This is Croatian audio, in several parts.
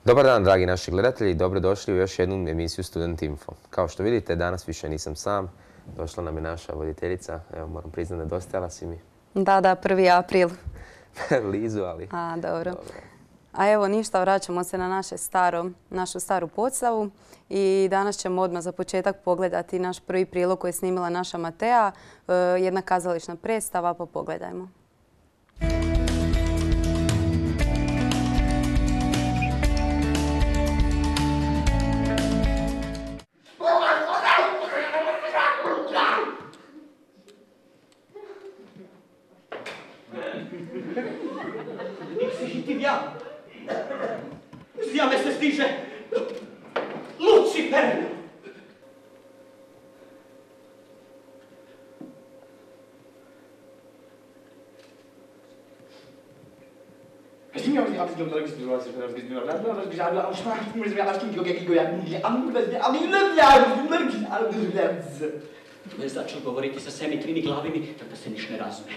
Dobar dan, dragi naši gledatelji, dobrodošli u još jednu emisiju Student Info. Kao što vidite, danas više nisam sam. Došla nam je naša voditeljica. Evo, moram priznati, nedostajala si mi. Da, 1. april. Lizu, ali... Dobro. A evo ništa, vraćamo se na našu staru podstavu i danas ćemo odmah za početak pogledati naš prvi prilog koji je snimila naša Matea, jedna kazališna predstava, pa pogledajmo. Zia me se stiže Lucifer! Ne začel govoriti sa vsemi trimi glavimi, tak da se niš ne razume.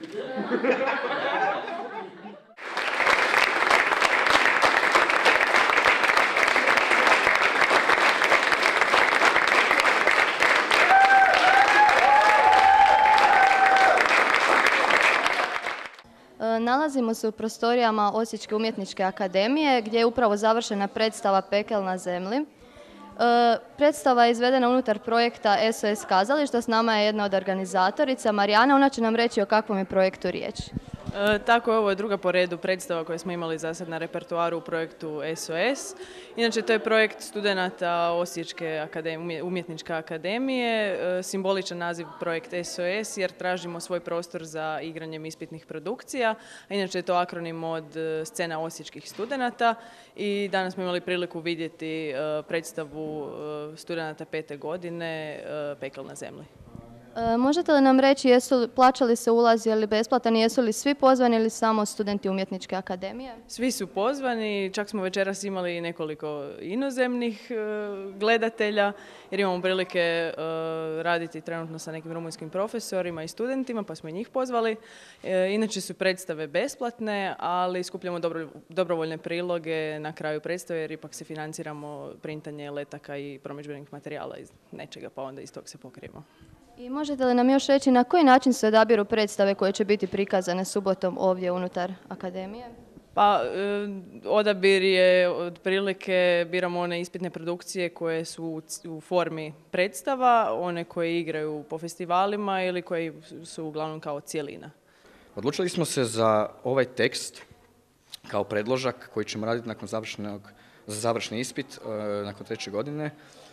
Nalazimo se u prostorijama Osječke umjetničke akademije gdje je upravo završena predstava Pekel na zemlji. Predstava je izvedena unutar projekta SOS kazališta, s nama je jedna od organizatorica, Marijana, ona će nam reći o kakvom je projektu riječ. Tako je, ovo je druga po redu predstava koju smo imali za sad na repertoaru u projektu SOS. Inače, to je projekt studenata Osječke umjetničke akademije, simboličan naziv projekt SOS jer tražimo svoj prostor za igranjem ispitnih produkcija. A inače je to akronim od scena osječkih studenata i danas smo imali priliku vidjeti predstavu studenata 5. godine Pekel na zemlji. Možete li nam reći plaćali se ulaz, je li besplatan, jesu li svi pozvani ili samo studenti umjetničke akademije? Svi su pozvani, čak smo večeras imali nekoliko inozemnih gledatelja jer imamo prilike raditi trenutno sa nekim rumunjskim profesorima i studentima pa smo i njih pozvali. Inače su predstave besplatne, ali skupljamo dobrovoljne priloge na kraju predstave jer ipak se financiramo printanje letaka i promidžbenih materijala iz nečega pa onda iz tog se pokrijemo. I možete li nam još reći na koji način se odabiru predstave koje će biti prikazane subotom ovdje unutar akademije? Pa, odabir je otprilike, biramo one ispitne produkcije koje su u formi predstava, one koje igraju po festivalima ili koje su uglavnom kao cjelina. Odlučili smo se za ovaj tekst kao predložak koji ćemo raditi nakon za završni ispit nakon 3. godine.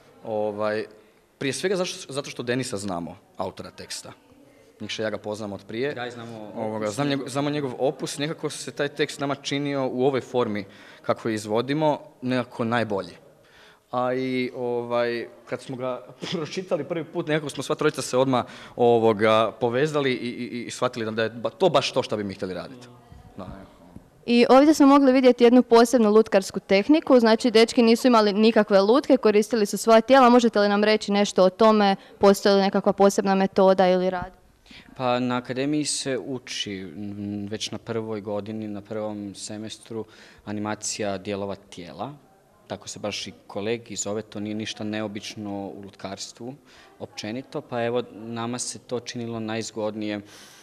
Prije svega zato što Denisa znamo, autora teksta. Nikša ja ga poznam od prije. Da, znamo njegov opus. Nekako se taj tekst nama činio u ovoj formi kako je izvodimo nekako najbolji. A i kad smo ga pročitali prvi put, nekako smo sva trojica se odmah povezali i shvatili da je to baš to što bi mi htjeli raditi. I ovdje smo mogli vidjeti jednu posebnu lutkarsku tehniku, znači dečki nisu imali nikakve lutke, koristili su svoja tijela. Možete li nam reći nešto o tome, postoji li nekakva posebna metoda ili rad? Pa na akademiji se uči već na 1. godini, na 1. semestru animacija dijelova tijela. Tako se baš i kolegi zove, to nije ništa neobično u lutkarstvu općenito, pa evo nama se to činilo najzgodnije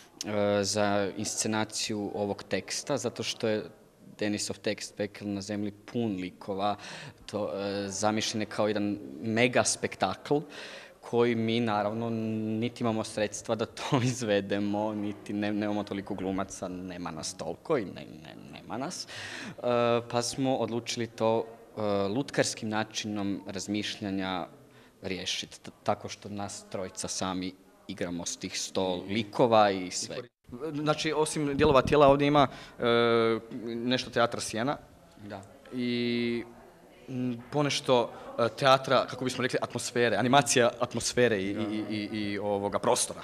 za inscenaciju ovog teksta, zato što je Denisov tekst Pekel na zemlji pun likova, zamišljen je kao jedan mega spektakl koji mi naravno niti imamo sredstva da to izvedemo, niti nemamo toliko glumaca, nema nas toliko i nema nas, pa smo odlučili to lutkarskim načinom razmišljanja riješiti, tako što nas trojica sami igramo s tih 100 likova i sve. Znači, osim dijelova tijela ovdje ima nešto teatra sjena. Da. I ponešto teatra, kako bismo rekli, atmosfere, animacija atmosfere i ovoga prostora.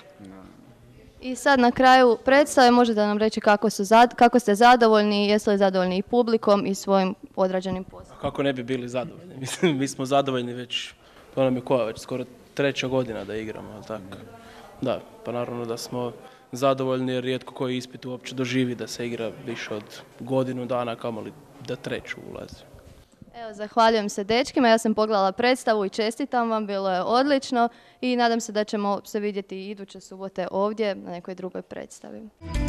I sad na kraju predstave možete nam reći kako ste zadovoljni, jeste li zadovoljni i publikom i svojim odrađenim poslom? Kako ne bi bili zadovoljni? Mi smo zadovoljni već, to nam je već skoro 3. godina da igramo, tako? Da, pa naravno da smo zadovoljni jer rijetko koji ispit uopće doživi da se igra više od godinu dana, kamoli da 3. ulazi. Evo, zahvaljujem se dečkima, ja sam pogledala predstavu i čestitam vam, bilo je odlično i nadam se da ćemo se vidjeti i iduće subote ovdje na nekoj drugoj predstavi.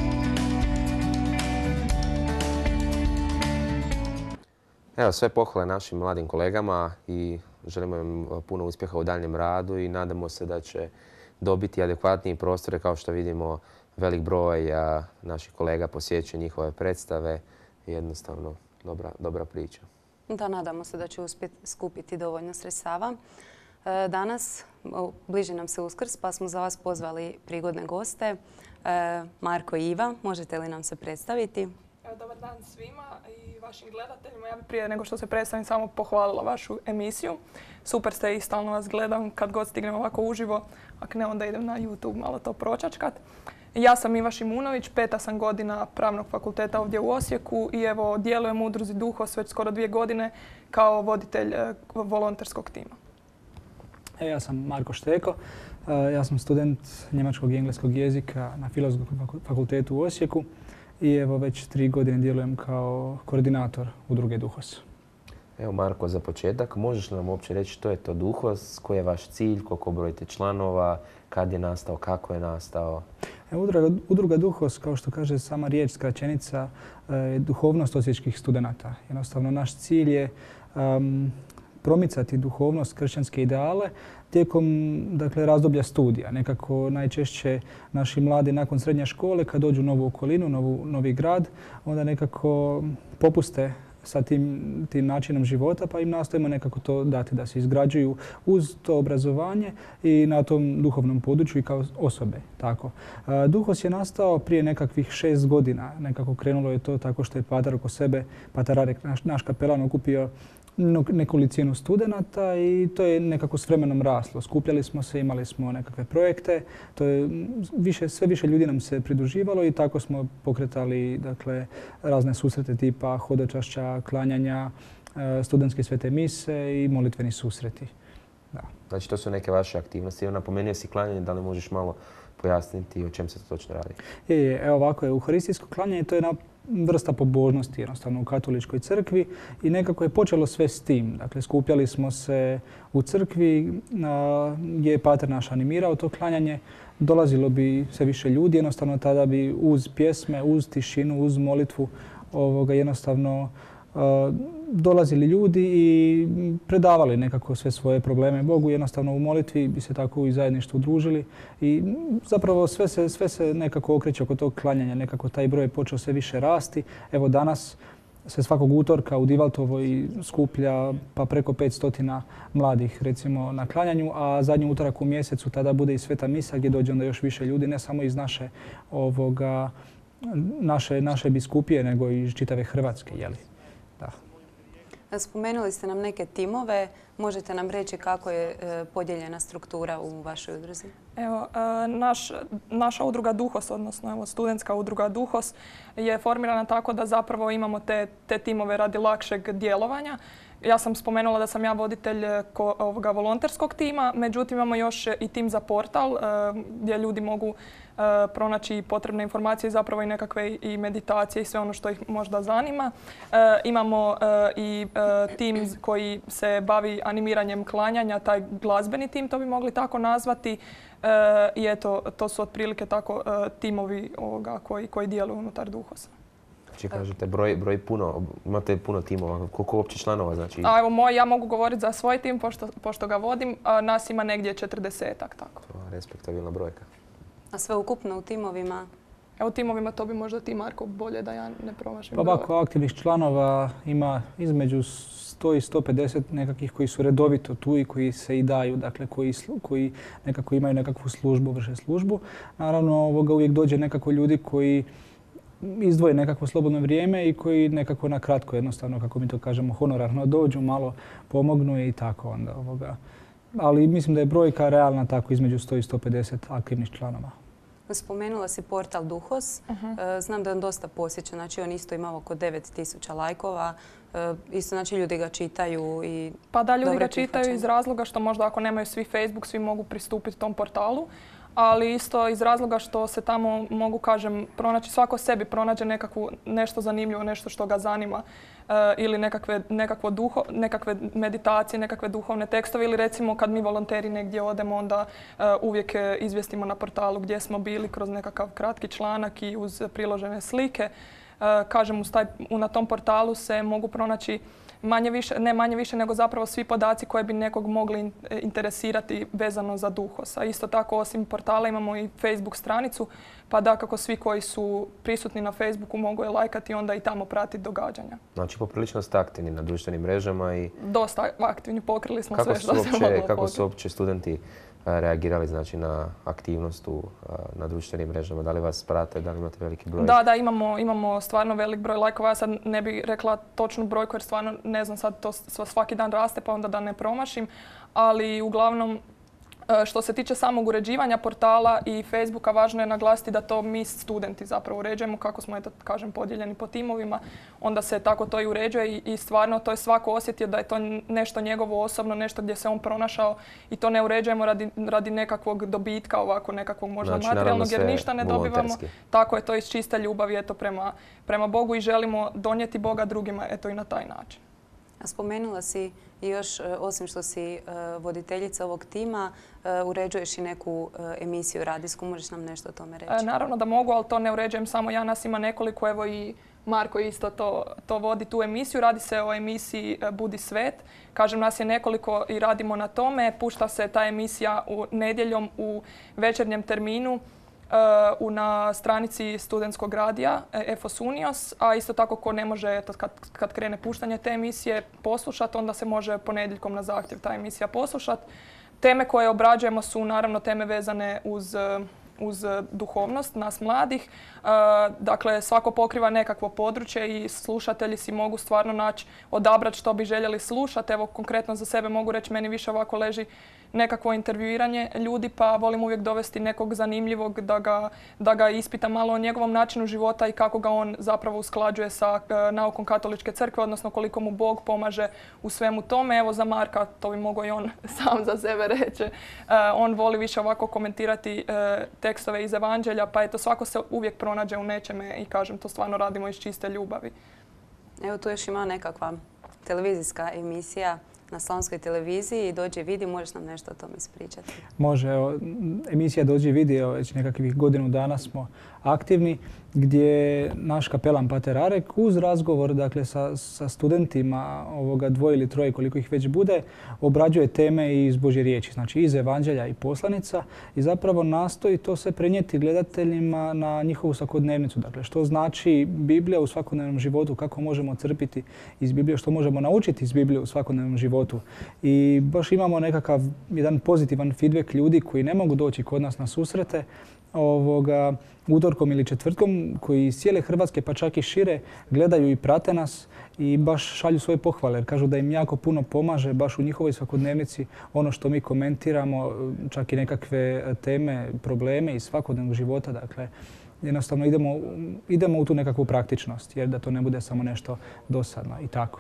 Evo, sve pohvale našim mladim kolegama i želimo im puno uspjeha u daljnjem radu i nadamo se da će dobiti adekvatniji prostore. Kao što vidimo, velik broj naših kolega posjećuje njihove predstave. Jednostavno, dobra priča. Da, nadamo se da će uspjeti skupiti dovoljno sredstava. Danas bliži nam se Uskrs, pa smo za vas pozvali prigodne goste. Marko i Iva, možete li nam se predstaviti? Dobar dan svima i vašim gledateljima. Ja bih prije nego što se predstavim samo pohvalila vašu emisiju. Super ste i stalno vas gledam kad god stignem ovako uživo. Ako ne, onda idem na YouTube malo to pročačkat. Ja sam Iva Šimunović, 5. sam godina Pravnog fakulteta ovdje u Osijeku i evo djelujem u udruzi Duhos već skoro 2 godine kao voditelj volonterskog tima. Ja sam Marko Šteko, ja sam student njemačkog i engleskog jezika na Filozofskom fakultetu u Osijeku i evo već 3 godine djelujem kao koordinator udruge Duhos. Evo Marko, za početak, možeš li nam uopće reći što je to Duhos, koji je vaš cilj, koliko brojite članova, kad je nastao, kako je nastao? Udruga Duhos, kao što kaže sama riječ, skraćenica, je duhovnost osječkih studenata. Jednostavno, naš cilj je promicati duhovnost, kršćanske ideale tijekom razdoblja studija. Nekako najčešće naši mladi nakon srednje škole kad dođu u novu okolinu, novi grad, onda nekako popuste sa tim načinom života, pa im nastojimo nekako to dati da se izgrađuju uz to obrazovanje i na tom duhovnom području i kao osobe. Tako. Duhos je nastao prije nekakvih 6 godina. Nekako krenulo je to tako što je Patar oko sebe, Patar Arek, naš kapelan, okupio nekolicinu studenata i to je nekako s vremenom raslo. Skupljali smo se, imali smo nekakve projekte, sve više ljudi nam se pridruživalo i tako smo pokretali razne susrete tipa hodočašća, klanjanja, studentske svete mise i molitveni susreti. Da. Znači to su neke vaše aktivnosti. Napomenuo si klanjanje, da li možeš malo pojasniti o čem se to točno radi? Evo ovako je, euharistijsko klanjanje to je jedna vrsta pobožnosti jednostavno u katoličkoj crkvi i nekako je počelo sve s tim. Dakle, skupljali smo se u crkvi gdje je Pater naš animirao to klanjanje. Dolazilo bi sve više ljudi, jednostavno tada bi uz pjesme, uz tišinu, uz molitvu jednostavno dolazili ljudi i predavali nekako sve svoje probleme Bogu. Jednostavno u molitvi bi se tako i zajedništvu družili i zapravo sve se nekako okreće oko tog klanjanja. Nekako taj broj je počeo sve više rasti. Evo danas se svakog utorka u Divaltovoj skuplja pa preko 500 mladih recimo na klanjanju, a zadnji utorak u mjesecu tada bude i sveta misa gdje dođe onda još više ljudi, ne samo iz naše biskupije nego i iz čitave Hrvatske. Da. Spomenuli ste nam neke timove. Možete nam reći kako je podijeljena struktura u vašoj udruzi? Evo, naša udruga Duhos, odnosno studentska udruga Duhos, je formirana tako da zapravo imamo te timove radi lakšeg djelovanja. Ja sam spomenula da sam ja voditelj ovoga volonterskog tima, međutim imamo još i tim za portal gdje ljudi mogu pronaći potrebne informacije, zapravo i nekakve i meditacije i sve ono što ih možda zanima. Imamo i tim koji se bavi animiranjem klanjanja, taj glazbeni tim, to bi mogli tako nazvati. I eto, to su otprilike tako timovi koji djeluju unutar Duhosa. Znači kažete broj puno, imate puno timova, koliko uopće članova znači? Evo ja mogu govoriti za svoj tim pošto ga vodim, nas ima negdje 40-ak tako. To je respektabilna brojka. A sve ukupno u timovima? Evo u timovima to bi možda ti Marko bolje da ja ne promašim. Pa ovako aktivnih članova ima između 100 i 150 nekakvih koji su redovito tu i koji se i daju, dakle koji nekako imaju nekakvu službu, vrše službu. Naravno uvijek dođe nekako ljudi koji izdvoje nekakvo slobodno vrijeme i koji nekako na kratko jednostavno, kako mi to kažemo, honorarno dođu, malo pomognu i tako onda. Ali mislim da je brojka realna tako između 100 i 150 aktivnih članova. Spomenula si portal Duhos. Znam da je on dosta posjećen. Znači on isto ima oko 9000 lajkova. Isto znači ljudi ga čitaju i Pa da, ljudi ga čitaju iz razloga što možda ako nemaju svi Facebook, svi mogu pristupiti tom portalu. ali isto iz razloga što se tamo mogu, kažem, pronaći, svako sebi pronađe nešto zanimljivo, nešto što ga zanima ili nekakve meditacije, nekakve duhovne tekstove ili recimo kad mi volonteri negdje odemo onda uvijek izvijestimo na portalu gdje smo bili kroz nekakav kratki članak i uz priložene slike. Kažem, na tom portalu se mogu pronaći ne manje više nego zapravo svi podaci koji bi nekog mogli interesirati vezano za Duhos. A isto tako osim portala imamo i Facebook stranicu, pa dakako svi koji su prisutni na Facebooku mogu je lajkati i onda i tamo pratiti događanja. Znači poprilično ste aktivni na društvenim mrežama i... Dosta aktivni, pokrili smo sve što se moglo pokriti. Kako su uopće studenti reagirali znači, na aktivnost na društvenim mrežama? Da li vas prate, da li imate veliki broj? Da, imamo stvarno velik broj lajkova. Ja sad ne bih rekla točnu brojku jer stvarno ne znam, sad to svaki dan raste pa onda da ne promašim. Ali uglavnom što se tiče samog uređivanja portala i Facebooka, važno je naglasiti da to mi studenti zapravo uređujemo, kako smo kažem podijeljeni po timovima, onda se tako to i uređuje i stvarno to je svako osjetio da je to nešto njegovo osobno, nešto gdje se on pronašao i to ne uređujemo radi nekakvog dobitka, ovako nekakvog možda znači, materijalnog jer ništa ne dobivamo. Tako je to iz čiste ljubavi prema Bogu i želimo donijeti Boga drugima i na taj način. A spomenula si i još, osim što si voditeljica ovog tima, uređuješ i neku emisiju radijsku. Možeš nam nešto o tome reći? Naravno da mogu, ali to ne uređujem samo ja. Nas ima nekoliko, evo i Marko isto to vodi tu emisiju. Radi se o emisiji Budi svet. Kažem, nas je nekoliko i radimo na tome. Pušta se ta emisija nedjeljom u večernjem terminu na stranici studentskog radija EFOS Unios, a isto tako ko ne može kad krene puštanje te emisije poslušati, onda se može ponedjeljkom na zahtjev ta emisija poslušati. Teme koje obrađujemo su naravno teme vezane uz duhovnost nas mladih. Dakle, svako pokriva nekakvo područje i slušatelji si mogu stvarno naći, odabrati što bi željeli slušati. Evo, konkretno za sebe mogu reći, meni više ovako leži nekakvo intervjuiranje ljudi, pa volim uvijek dovesti nekog zanimljivog da ga ispita malo o njegovom načinu života i kako ga on zapravo usklađuje sa naukom Katoličke crkve, odnosno koliko mu Bog pomaže u svemu tome. Evo za Marka, to bi mogao i on sam za sebe reći. On voli više ovako komentirati tekstove iz Evanđelja, pa eto svako se uvijek pronađe u nečeme i kažem, to stvarno radimo iz čiste ljubavi. Evo tu još ima nekakva televizijska emisija na Slavonskoj televiziji. Dođi i vidi, možeš nam nešto o tome ispričati? Može. Evo, emisija Dođi i vidi, već nekakvih godinu dana smo aktivni, gdje naš kapelan Pater Arek uz razgovor dakle, sa studentima dvoje ili troje koliko ih već bude, obrađuje teme iz Božje riječi, znači iz Evanđelja i poslanica i zapravo nastoji to sve prenijeti gledateljima na njihovu svakodnevnicu. Dakle, što znači Biblija u svakodnevnom životu, kako možemo crpiti iz Biblije, što možemo naučiti iz Biblije u svakodnevnom životu. I baš imamo nekakav jedan pozitivan feedback ljudi koji ne mogu doći kod nas na susrete utorkom ili četvrtkom, koji iz cijele Hrvatske pa čak i šire gledaju i prate nas i baš šalju svoje pohvale jer kažu da im jako puno pomaže baš u njihovoj svakodnevnici ono što mi komentiramo, čak i nekakve teme, probleme iz svakodnevnog života. Dakle, jednostavno idemo u tu nekakvu praktičnost jer da to ne bude samo nešto dosadno i tako.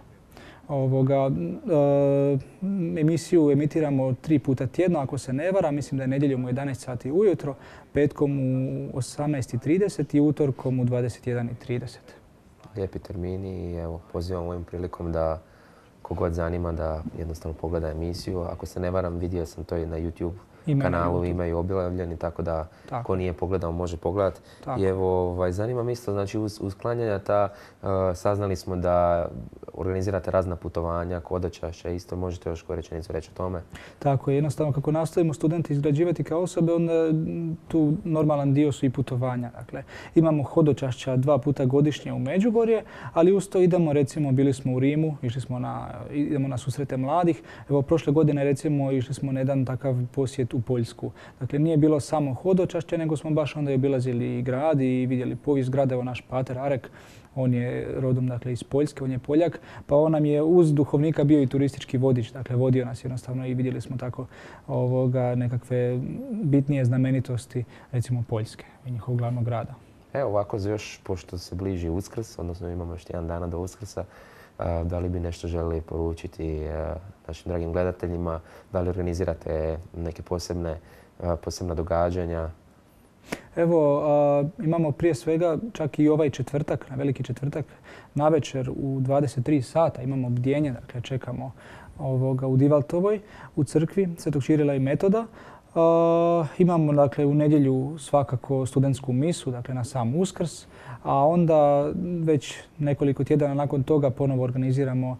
Emisiju emitiramo 3 puta tjedno, ako se ne vara. Mislim da je nedjeljom u 11 sati ujutro, petkom u 18:30 i utorkom u 21:30. Lijepi termini i evo, pozivam ovim prilikom da kogod zanima da jednostavno pogleda emisiju. Ako se ne varam, vidio sam to i na YouTube kanalu, imaju objavljeni, tako da ko nije pogledao može pogledati. I evo, zanima me isto, znači uz klanjanja saznali smo da organizirate razna putovanja, hodočašća, isto možete još koju rečenicu reći o tome? Tako je, jednostavno kako nastavimo studenti izgrađivati kao osobe, onda tu normalan dio su i putovanja. Dakle, imamo hodočašća 2 puta godišnje u Međugorje, ali uz to idemo, recimo, bili smo u Rimu, idemo na susrete mladih. Evo, prošle godine, recimo, išli smo na jedan takav posjet u Poljsku. Dakle, nije bilo samo hodočašće, nego smo baš onda obilazili i grad i vidjeli povijest grada. Evo naš Pater Arek, on je rodom dakle, iz Poljske, on je Poljak, pa on nam je uz duhovnika bio i turistički vodič. Dakle, vodio nas jednostavno i vidjeli smo tako nekakve bitnije znamenitosti, recimo Poljske i njihovog glavnog grada. Evo ovako, još pošto se bliži Uskrs, odnosno imamo još 1 dana do Uskrsa, da li bi nešto želili poručiti našim dragim gledateljima, da li organizirate neke posebne posebna događanja? Evo, imamo prije svega čak i ovaj četvrtak, na veliki četvrtak, navečer u 23 sata imamo bdjenje, dakle čekamo u Divaltovoj, u crkvi Svetog Čirila i Metoda. Imamo dakle u nedjelju svakako studentsku misu, dakle na sam Uskrs, a onda već nekoliko tjedana nakon toga ponovo organiziramo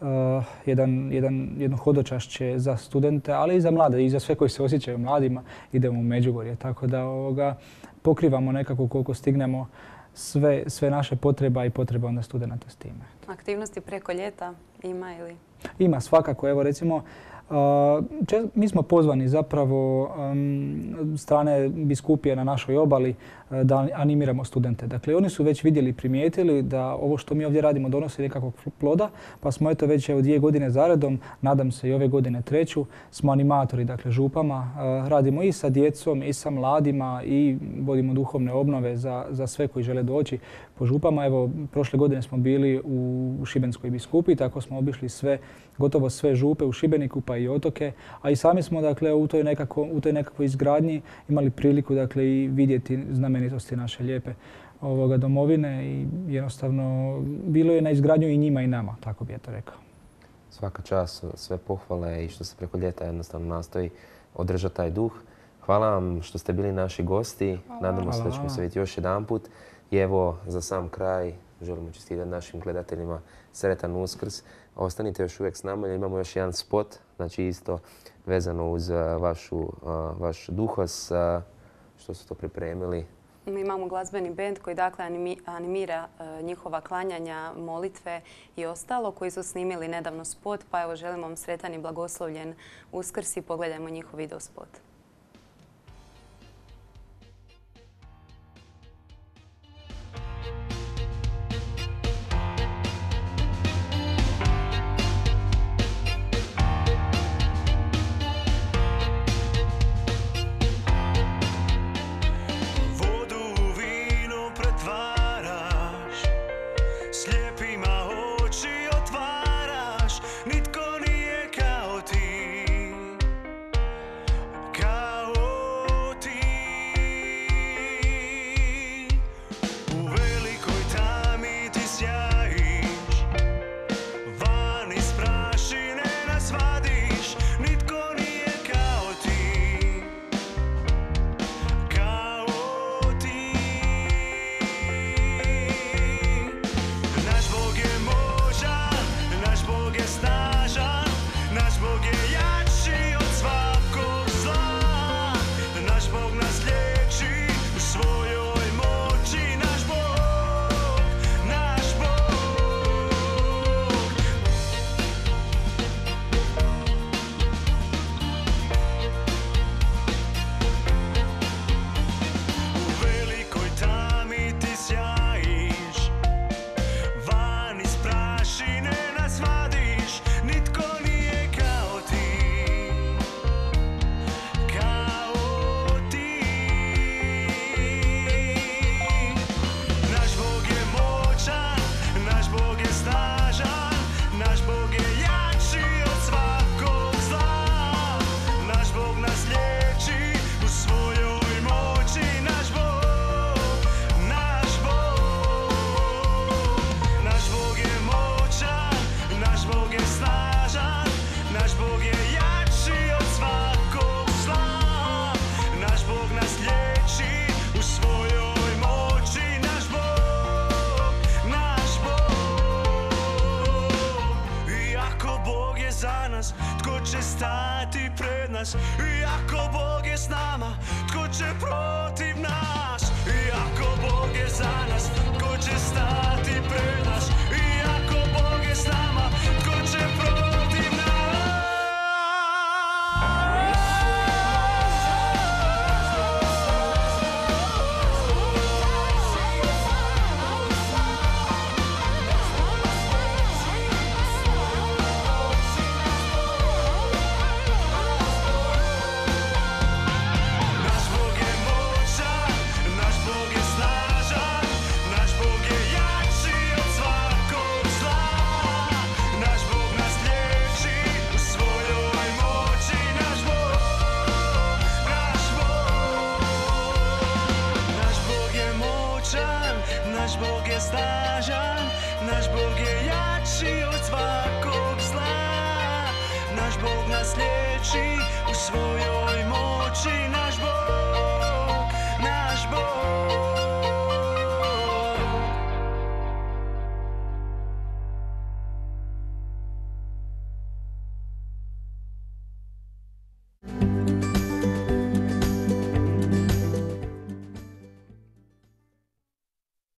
jedno hodočašće za studente, ali i za mlade i za sve koji se osjećaju mladima. Idemo u Međugorje, tako da pokrivamo nekako koliko stignemo sve naše potreba i potrebe onda studenta s time. Aktivnosti preko ljeta ima ili? Ima svakako. Evo recimo, mi smo pozvani zapravo strane biskupije na našoj obali da animiramo studente. Dakle, oni su već vidjeli i primijetili da ovo što mi ovdje radimo donosi nekakvog ploda, pa smo eto već 2 godine zaredom, nadam se i ove godine 3. smo animatori, dakle župama. Radimo i sa djecom i sa mladima i vodimo duhovne obnove za sve koji žele doći po župama. Evo, prošle godine smo bili u Šibenskoj biskupiji, tako smo obišli gotovo sve župe u Šibeniku pa i otoke, a i sami smo dakle u toj nekakvoj izgradnji imali priliku dakle i vidjeti znamenitosti naše lijepe domovine i jednostavno bilo je na izgradnju i njima i nama, tako bi je to rekao. Svaka čast, sve pohvale i što se preko ljeta jednostavno nastoji održati taj duh. Hvala vam što ste bili naši gosti. Nadamo se da ćemo se vidjeti još jedanput. I evo, za sam kraj želimo čestitati našim gledateljima sretan Uskrs. Ostanite još uvijek s nama jer imamo još jedan spot, znači isto vezano uz vaš duhos. Što su to pripremili? Mi imamo glazbeni bend koji dakle animira njihova klanjanja, molitve i ostalo koji su snimili nedavno spot, pa evo želimo vam sretan i blagoslovljen Uskrs i pogledajmo njihov video spot. Iako Bog je s nama, tko će protiv nas? Iako Bog je za nas, tko će stati pred nas? Iako Bog je s nama, tko će protiv nas? Naš Bog je moćan. naš Bog je snažan, naš Bog je jači od svakog zla. Naš Bog nas liječi u svojoj moći, naš Bog